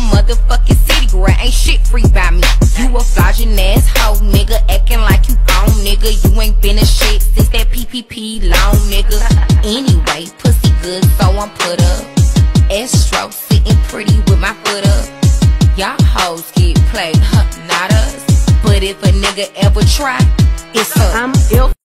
motherfucking city, girl. Ain't shit free by me. You a flogging ass hoe, nigga, acting like you own, nigga. You ain't been a shit since that PPP long, nigga. Anyway, pussy good, so I'm put up. Astro sitting pretty with my foot up. Y'all hoes get played, huh? Not us. But if a nigga ever try, it's up. I'm ill.